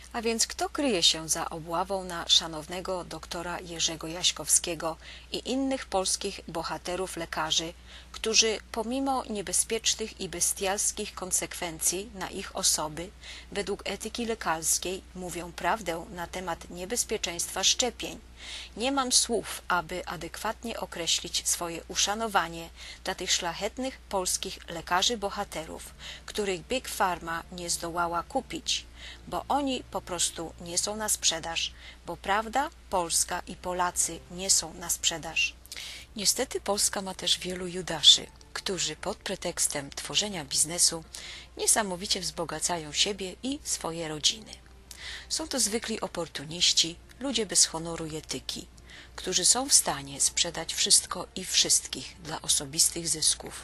A więc kto kryje się za obławą na szanownego doktora Jerzego Jaśkowskiego i innych polskich bohaterów lekarzy, którzy pomimo niebezpiecznych i bestialskich konsekwencji na ich osoby, według etyki lekarskiej mówią prawdę na temat niebezpieczeństwa szczepień? Nie mam słów, aby adekwatnie określić swoje uszanowanie dla tych szlachetnych polskich lekarzy bohaterów, których Big Pharma nie zdołała kupić, bo oni po prostu nie są na sprzedaż, bo prawda, Polska i Polacy nie są na sprzedaż. Niestety Polska ma też wielu judaszy, którzy pod pretekstem tworzenia biznesu niesamowicie wzbogacają siebie i swoje rodziny. Są to zwykli oportuniści, ludzie bez honoru i etyki, którzy są w stanie sprzedać wszystko i wszystkich dla osobistych zysków.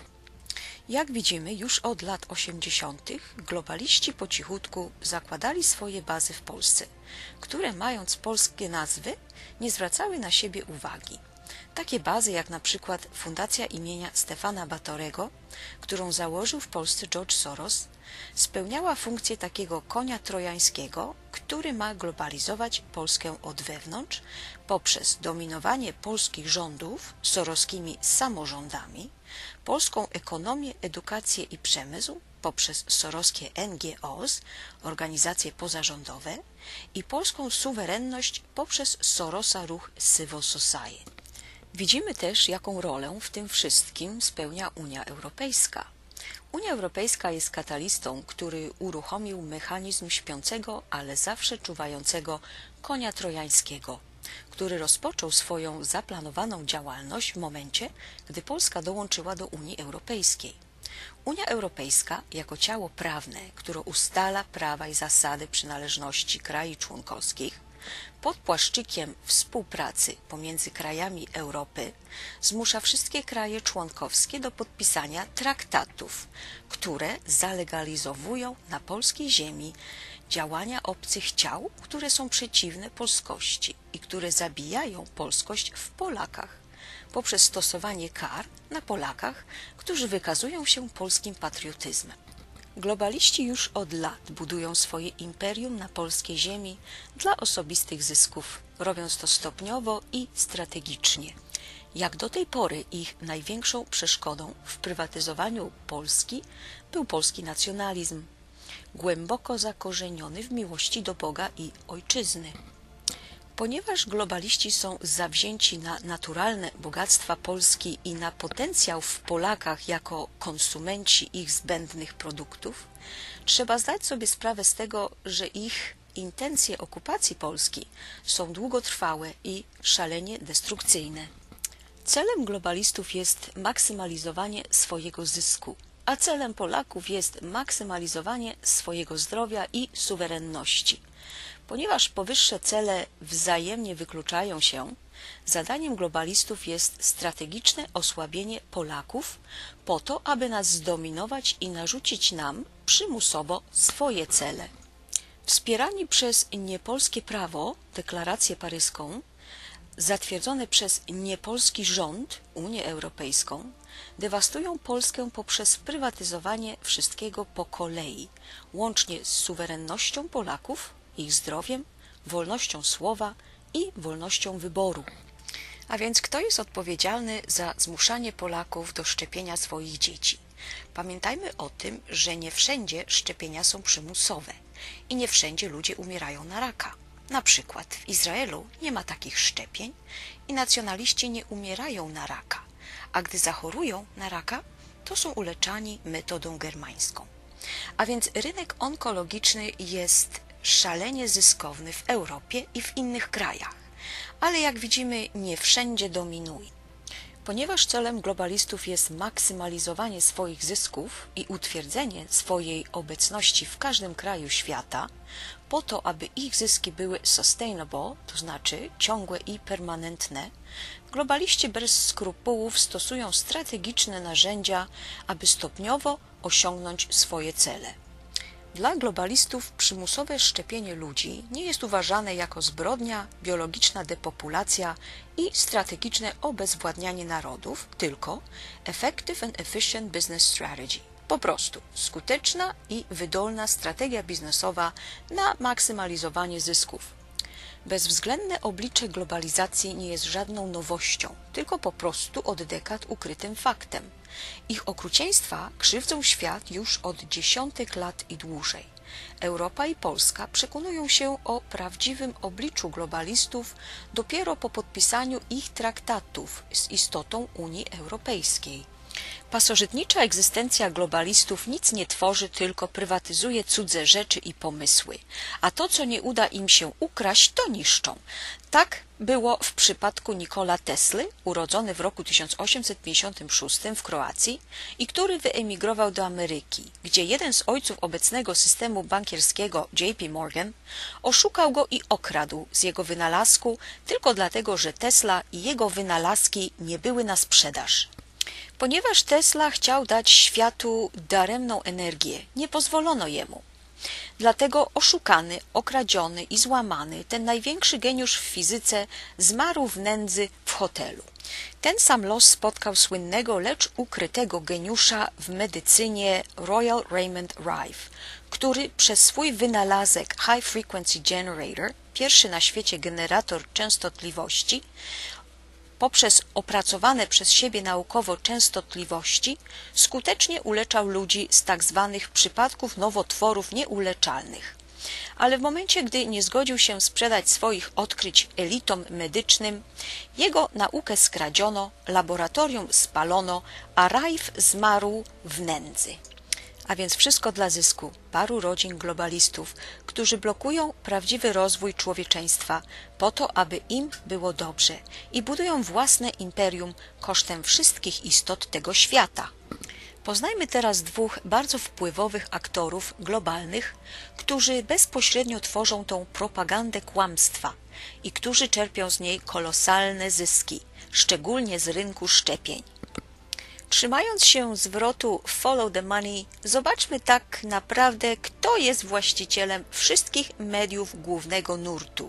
Jak widzimy, już od lat 80. globaliści po cichutku zakładali swoje bazy w Polsce, które mając polskie nazwy nie zwracały na siebie uwagi. Takie bazy jak na przykład Fundacja imienia Stefana Batorego, którą założył w Polsce George Soros, spełniała funkcję takiego konia trojańskiego, który ma globalizować Polskę od wewnątrz poprzez dominowanie polskich rządów sorowskimi samorządami, polską ekonomię, edukację i przemysł poprzez sorowskie NGOs, organizacje pozarządowe i polską suwerenność poprzez Sorosa ruch Civil Society. Widzimy też, jaką rolę w tym wszystkim spełnia Unia Europejska. Unia Europejska jest katalistą, który uruchomił mechanizm śpiącego, ale zawsze czuwającego konia trojańskiego, który rozpoczął swoją zaplanowaną działalność w momencie, gdy Polska dołączyła do Unii Europejskiej. Unia Europejska jako ciało prawne, które ustala prawa i zasady przynależności krajów członkowskich, pod płaszczykiem współpracy pomiędzy krajami Europy zmusza wszystkie kraje członkowskie do podpisania traktatów, które zalegalizowują na polskiej ziemi działania obcych ciał, które są przeciwne polskości i które zabijają polskość w Polakach poprzez stosowanie kar na Polakach, którzy wykazują się polskim patriotyzmem. Globaliści już od lat budują swoje imperium na polskiej ziemi dla osobistych zysków, robiąc to stopniowo i strategicznie. Jak do tej pory ich największą przeszkodą w prywatyzowaniu Polski był polski nacjonalizm, głęboko zakorzeniony w miłości do Boga i ojczyzny. Ponieważ globaliści są zawzięci na naturalne bogactwa Polski i na potencjał w Polakach jako konsumenci ich zbędnych produktów, trzeba zdać sobie sprawę z tego, że ich intencje okupacji Polski są długotrwałe i szalenie destrukcyjne. Celem globalistów jest maksymalizowanie swojego zysku, a celem Polaków jest maksymalizowanie swojego zdrowia i suwerenności. Ponieważ powyższe cele wzajemnie wykluczają się, zadaniem globalistów jest strategiczne osłabienie Polaków po to, aby nas zdominować i narzucić nam przymusowo swoje cele. Wspierani przez niepolskie prawo, deklarację paryską, zatwierdzone przez niepolski rząd, Unię Europejską, dewastują Polskę poprzez prywatyzowanie wszystkiego po kolei, łącznie z suwerennością Polaków, ich zdrowiem, wolnością słowa i wolnością wyboru. A więc kto jest odpowiedzialny za zmuszanie Polaków do szczepienia swoich dzieci? Pamiętajmy o tym, że nie wszędzie szczepienia są przymusowe i nie wszędzie ludzie umierają na raka. Na przykład w Izraelu nie ma takich szczepień i nacjonaliści nie umierają na raka, a gdy zachorują na raka, to są uleczani metodą germańską. A więc rynek onkologiczny jest szalenie zyskowny w Europie i w innych krajach, ale jak widzimy nie wszędzie dominuje. Ponieważ celem globalistów jest maksymalizowanie swoich zysków i utwierdzenie swojej obecności w każdym kraju świata, po to, aby ich zyski były sustainable, to znaczy ciągłe i permanentne, globaliści bez skrupułów stosują strategiczne narzędzia, aby stopniowo osiągnąć swoje cele. Dla globalistów przymusowe szczepienie ludzi nie jest uważane jako zbrodnia, biologiczna depopulacja i strategiczne obezwładnianie narodów, tylko effective and efficient business strategy. Po prostu skuteczna i wydolna strategia biznesowa na maksymalizowanie zysków. Bezwzględne oblicze globalizacji nie jest żadną nowością, tylko po prostu od dekad ukrytym faktem. Ich okrucieństwa krzywdzą świat już od dziesiątek lat i dłużej. Europa i Polska przekonują się o prawdziwym obliczu globalistów dopiero po podpisaniu ich traktatów z istotą Unii Europejskiej. Pasożytnicza egzystencja globalistów nic nie tworzy, tylko prywatyzuje cudze rzeczy i pomysły, a to, co nie uda im się ukraść, to niszczą. Tak było w przypadku Nikola Tesly, urodzony w roku 1856 w Kroacji i który wyemigrował do Ameryki, gdzie jeden z ojców obecnego systemu bankierskiego, J.P. Morgan, oszukał go i okradł z jego wynalazku tylko dlatego, że Tesla i jego wynalazki nie były na sprzedaż. Ponieważ Tesla chciał dać światu daremną energię, nie pozwolono jemu. Dlatego oszukany, okradziony i złamany, ten największy geniusz w fizyce zmarł w nędzy w hotelu. Ten sam los spotkał słynnego, lecz ukrytego geniusza w medycynie Royal Raymond Rife, który przez swój wynalazek High Frequency Generator, pierwszy na świecie generator częstotliwości, poprzez opracowane przez siebie naukowo częstotliwości skutecznie uleczał ludzi z tak zwanych przypadków nowotworów nieuleczalnych. Ale w momencie, gdy nie zgodził się sprzedać swoich odkryć elitom medycznym, jego naukę skradziono, laboratorium spalono, a Rife zmarł w nędzy. A więc wszystko dla zysku paru rodzin globalistów, którzy blokują prawdziwy rozwój człowieczeństwa po to, aby im było dobrze i budują własne imperium kosztem wszystkich istot tego świata. Poznajmy teraz dwóch bardzo wpływowych aktorów globalnych, którzy bezpośrednio tworzą tą propagandę kłamstwa i którzy czerpią z niej kolosalne zyski, szczególnie z rynku szczepień. Trzymając się zwrotu follow the money, zobaczmy tak naprawdę, kto jest właścicielem wszystkich mediów głównego nurtu.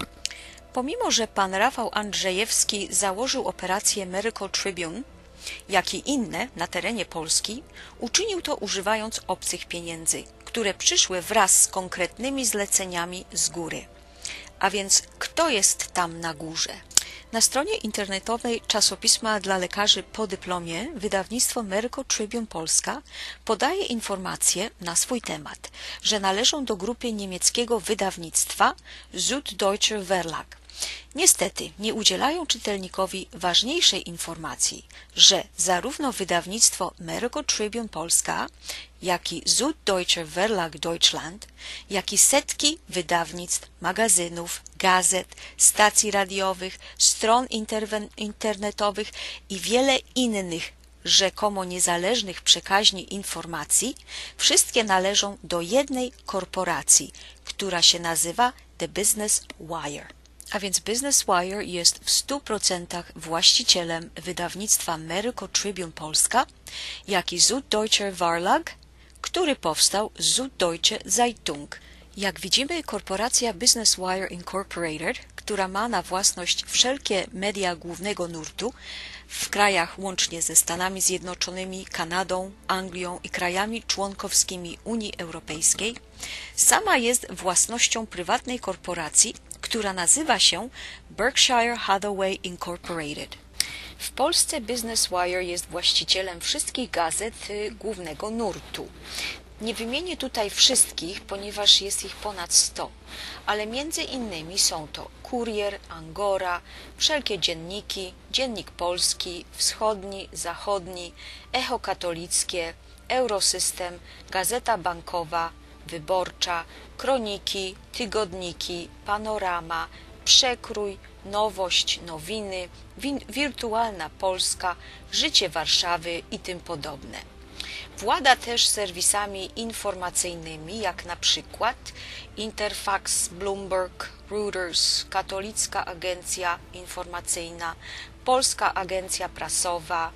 Pomimo, że pan Rafał Andrzejewski założył operację Miracle Tribune, jak i inne na terenie Polski, uczynił to używając obcych pieniędzy, które przyszły wraz z konkretnymi zleceniami z góry. A więc kto jest tam na górze? Na stronie internetowej czasopisma dla lekarzy po dyplomie wydawnictwo Miracle Tribune Polska podaje informacje na swój temat, że należą do grupy niemieckiego wydawnictwa Süddeutscher Verlag. Niestety nie udzielają czytelnikowi ważniejszej informacji, że zarówno wydawnictwo Miracle Tribune Polska, jak i Süddeutscher Verlag Deutschland, jak i setki wydawnictw, magazynów, gazet, stacji radiowych, stron internetowych i wiele innych rzekomo niezależnych przekaźni informacji, wszystkie należą do jednej korporacji, która się nazywa The Business Wire. A więc Business Wire jest w 100% właścicielem wydawnictwa Miracle Tribune Polska, jak i Süddeutscher Verlag, który powstał z Süddeutsche Zeitung. Jak widzimy, korporacja Business Wire Incorporated, która ma na własność wszelkie media głównego nurtu w krajach łącznie ze Stanami Zjednoczonymi, Kanadą, Anglią i krajami członkowskimi Unii Europejskiej, sama jest własnością prywatnej korporacji, która nazywa się Berkshire Hathaway Incorporated. W Polsce Business Wire jest właścicielem wszystkich gazet głównego nurtu. Nie wymienię tutaj wszystkich, ponieważ jest ich ponad 100, ale między innymi są to Kurier, Angora, wszelkie dzienniki, Dziennik Polski, Wschodni, Zachodni, Echo Katolickie, Eurosystem, Gazeta Bankowa, Wyborcza, Kroniki, Tygodniki, Panorama, Przekrój, Nowość, Nowiny, Wirtualna Polska, Życie Warszawy i tym podobne. Włada też serwisami informacyjnymi, jak na przykład Interfax, Bloomberg, Reuters, Katolicka Agencja Informacyjna, Polska Agencja Prasowa,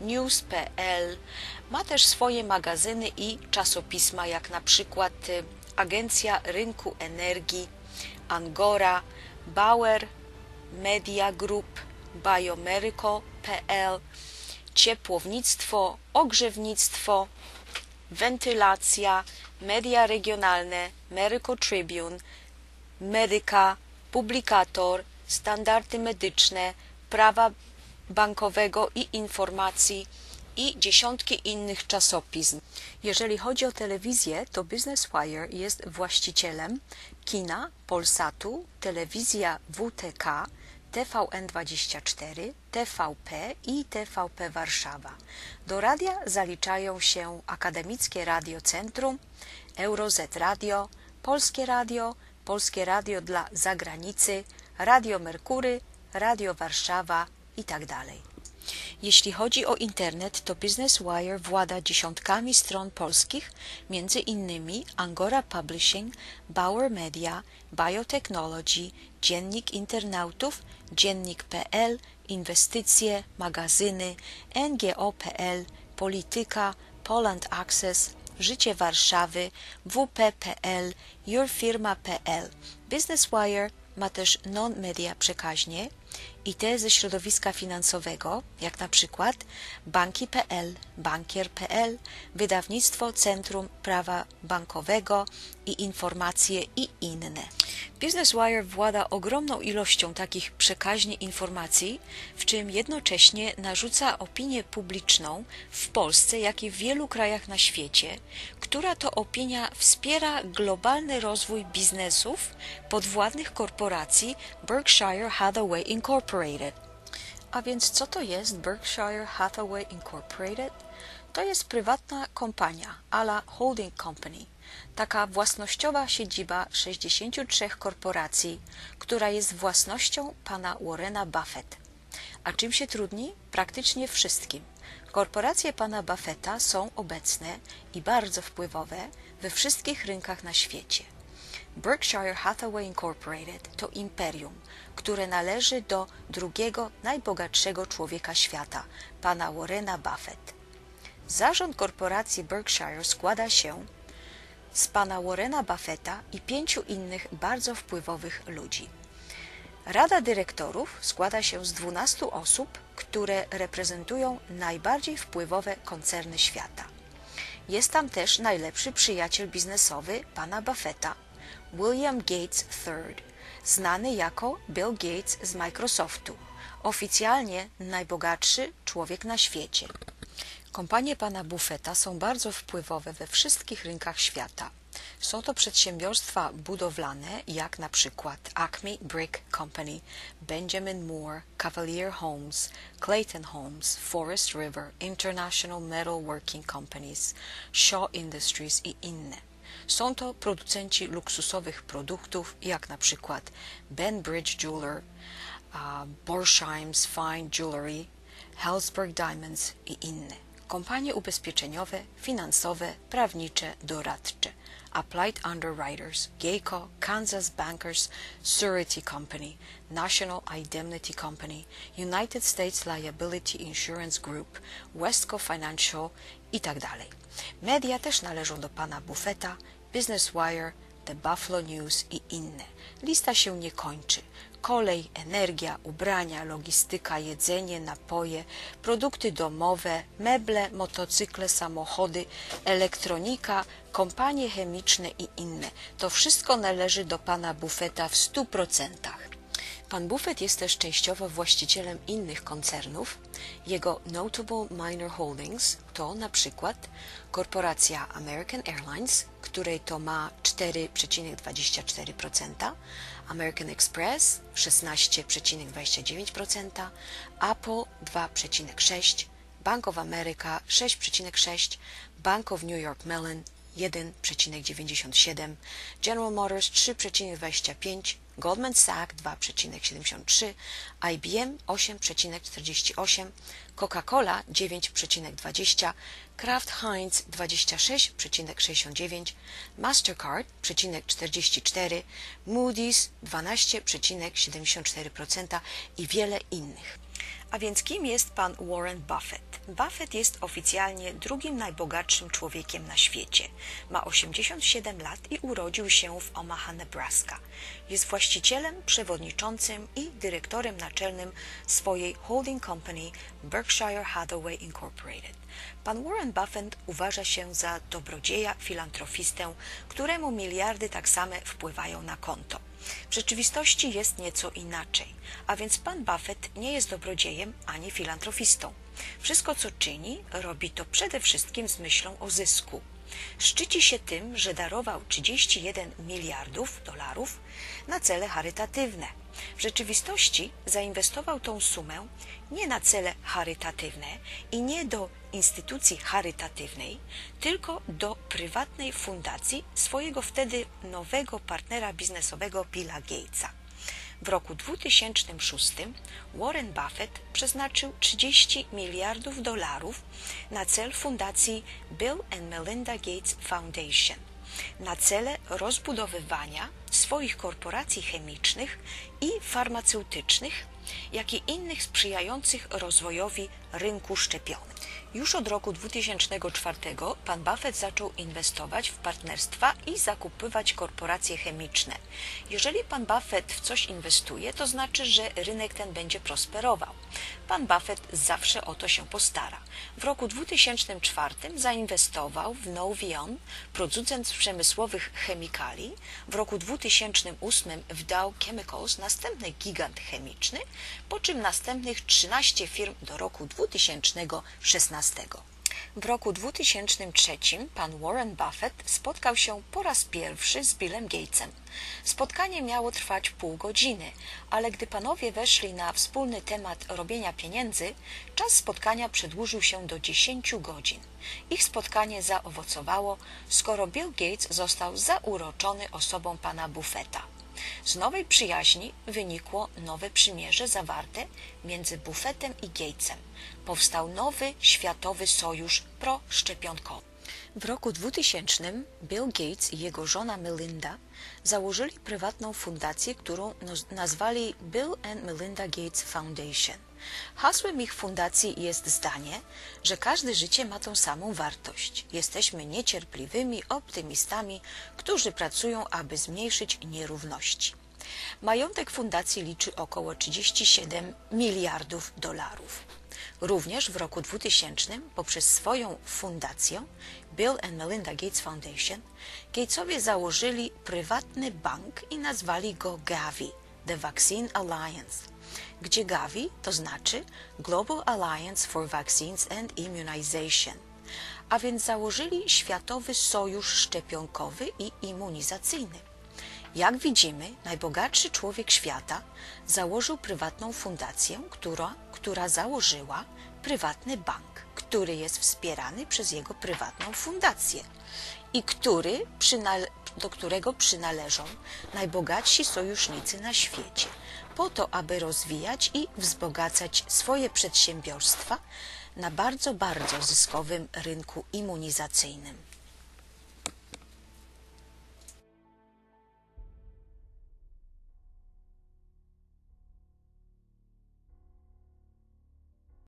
News.pl. Ma też swoje magazyny i czasopisma, jak na przykład Agencja Rynku Energii, Angora, Bauer Media Group, Biomerico.pl, Ciepłownictwo, Ogrzewnictwo wentylacja, media regionalne, Medical Tribune, Medyka, Publikator, standardy medyczne, prawa bankowego i informacji i dziesiątki innych czasopism. Jeżeli chodzi o telewizję, to Business Wire jest właścicielem kina, Polsatu, telewizja WTK, TVN24, TVP i TVP Warszawa. Do radia zaliczają się Akademickie Radio Centrum, EuroZ Radio, Polskie Radio dla zagranicy, Radio Merkury, Radio Warszawa itd. Jeśli chodzi o internet, to Business Wire włada dziesiątkami stron polskich, między innymi Angora Publishing, Bauer Media, Biotechnology, Dziennik Internautów, Dziennik.pl, Inwestycje, magazyny, NGO.pl, Polityka, Poland Access, Życie Warszawy, WP.pl, YourFirma.pl. Business Wire ma też non-media przekaźnie i te ze środowiska finansowego, jak na przykład Banki.pl, Bankier.pl, Wydawnictwo Centrum Prawa Bankowego i Informacje i inne. Business Wire włada ogromną ilością takich przekaźni informacji, w czym jednocześnie narzuca opinię publiczną w Polsce, jak i w wielu krajach na świecie, która to opinia wspiera globalny rozwój biznesów podwładnych korporacji Berkshire Hathaway Incorporated. A więc co to jest Berkshire Hathaway Incorporated? To jest prywatna kompania, a la holding company, taka własnościowa siedziba 63 korporacji, która jest własnością pana Warrena Buffett. A czym się trudni? Praktycznie wszystkim. Korporacje pana Buffetta są obecne i bardzo wpływowe we wszystkich rynkach na świecie. Berkshire Hathaway Incorporated to imperium, które należy do drugiego najbogatszego człowieka świata, pana Warrena Buffett. Zarząd korporacji Berkshire składa się z pana Warrena Buffetta i 5 innych bardzo wpływowych ludzi. Rada dyrektorów składa się z 12 osób, które reprezentują najbardziej wpływowe koncerny świata. Jest tam też najlepszy przyjaciel biznesowy pana Buffetta, William Gates III, znany jako Bill Gates z Microsoftu, oficjalnie najbogatszy człowiek na świecie. Kompanie pana Buffetta są bardzo wpływowe we wszystkich rynkach świata. Są to przedsiębiorstwa budowlane, jak na przykład Acme Brick Company, Benjamin Moore, Cavalier Homes, Clayton Homes, Forest River, International Metal Working Companies, Shaw Industries i inne. Są to producenci luksusowych produktów, jak na przykład Benbridge Jeweler, Borsheim's Fine Jewelry, Helzberg Diamonds i inne. Kompanie ubezpieczeniowe, finansowe, prawnicze, doradcze. Applied Underwriters, Geico, Kansas Bankers, Surety Company, National Indemnity Company, United States Liability Insurance Group, Westco Financial itd. Media też należą do pana Buffetta, Business Wire, The Buffalo News i inne. Lista się nie kończy. Kolej, energia, ubrania, logistyka, jedzenie, napoje, produkty domowe, meble, motocykle, samochody, elektronika, kompanie chemiczne i inne. To wszystko należy do pana Buffetta w 100%. Pan Buffett jest też częściowo właścicielem innych koncernów. Jego Notable Minor Holdings to na przykład korporacja American Airlines, której to ma 4,24%, American Express 16,29%, Apple 2,6%, Bank of America 6,6%, Bank of New York Mellon 1,97%, General Motors 3,25%, Goldman Sachs 2,73%, IBM 8,48%, Coca-Cola 9,20%, Kraft Heinz 26,69%, Mastercard 0,44%, Moody's 12,74% i wiele innych. A więc kim jest pan Warren Buffett? Buffett jest oficjalnie drugim najbogatszym człowiekiem na świecie. Ma 87 lat i urodził się w Omaha, Nebraska. Jest właścicielem, przewodniczącym i dyrektorem naczelnym swojej holding company Berkshire Hathaway Incorporated. Pan Warren Buffett uważa się za dobrodzieja, filantrofistę, któremu miliardy tak same wpływają na konto. W rzeczywistości jest nieco inaczej, a więc pan Buffett nie jest dobrodziejem ani filantrofistą. Wszystko, co czyni, robi to przede wszystkim z myślą o zysku. Szczyci się tym, że darował 31 miliardów dolarów na cele charytatywne. W rzeczywistości zainwestował tą sumę nie na cele charytatywne i nie do instytucji charytatywnej, tylko do prywatnej fundacji swojego wtedy nowego partnera biznesowego Billa Gatesa. W roku 2006 Warren Buffett przeznaczył 30 miliardów dolarów na cel fundacji Bill and Melinda Gates Foundation, na cele rozbudowywania swoich korporacji chemicznych i farmaceutycznych, jak i innych sprzyjających rozwojowi rynku szczepionek. Już od roku 2004 pan Buffett zaczął inwestować w partnerstwa i zakupywać korporacje chemiczne. Jeżeli pan Buffett w coś inwestuje, to znaczy, że rynek ten będzie prosperował. Pan Buffett zawsze o to się postara. W roku 2004 zainwestował w Novion, producent przemysłowych chemikali, w roku 2008 w Dow Chemicals, następny gigant chemiczny, po czym następnych 13 firm do roku 2016. W roku 2003 pan Warren Buffett spotkał się po raz pierwszy z Billem Gatesem. Spotkanie miało trwać pół godziny, ale gdy panowie weszli na wspólny temat robienia pieniędzy, czas spotkania przedłużył się do 10 godzin. Ich spotkanie zaowocowało, skoro Bill Gates został zauroczony osobą pana Buffetta. Z nowej przyjaźni wynikło nowe przymierze zawarte między Buffettem i Gatesem. Powstał nowy światowy sojusz proszczepionkowy. W roku 2000 Bill Gates i jego żona Melinda założyli prywatną fundację, którą nazwali Bill and Melinda Gates Foundation. Hasłem ich fundacji jest zdanie, że każde życie ma tą samą wartość. Jesteśmy niecierpliwymi optymistami, którzy pracują, aby zmniejszyć nierówności. Majątek fundacji liczy około 37 miliardów dolarów. Również w roku 2000 poprzez swoją fundację Bill and Melinda Gates Foundation Gatesowie założyli prywatny bank i nazwali go Gavi, The Vaccine Alliance, gdzie Gavi to znaczy Global Alliance for Vaccines and Immunization, a więc założyli Światowy Sojusz Szczepionkowy i Immunizacyjny. Jak widzimy, najbogatszy człowiek świata założył prywatną fundację, która założyła prywatny bank, który jest wspierany przez jego prywatną fundację i do którego przynależą najbogatsi sojusznicy na świecie, po to, aby rozwijać i wzbogacać swoje przedsiębiorstwa na bardzo zyskowym rynku immunizacyjnym.